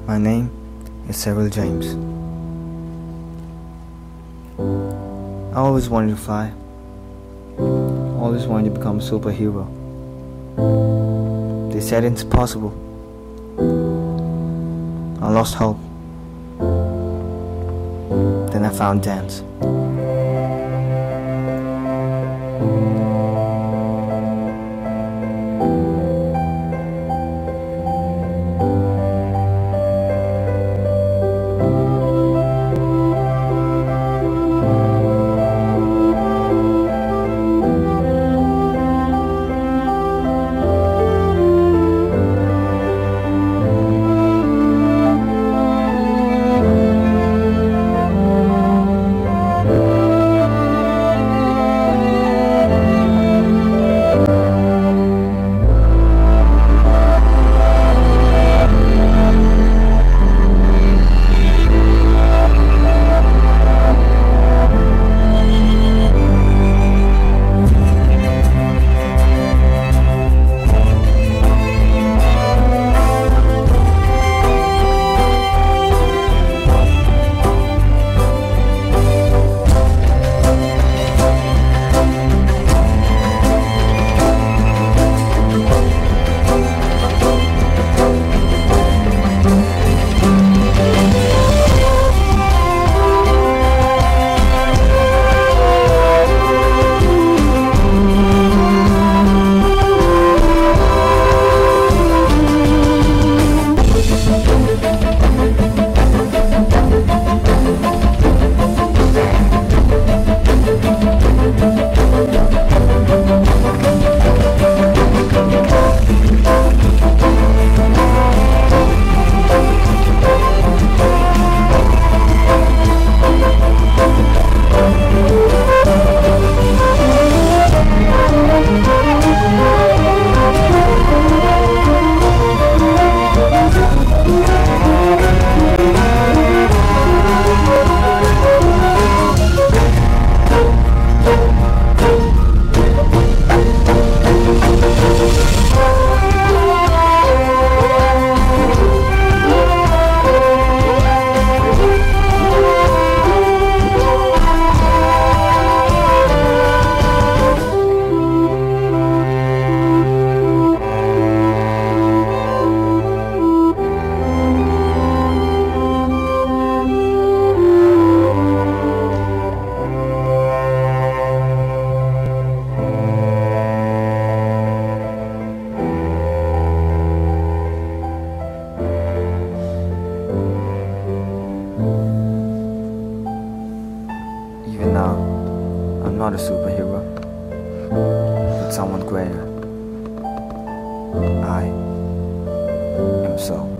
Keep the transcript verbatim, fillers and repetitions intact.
My name is Cyril James. I always wanted to fly. Always wanted to become a superhero. They said it's possible. I lost hope. Then I found dance. Even now, I'm not a superhero, but someone greater. I am so.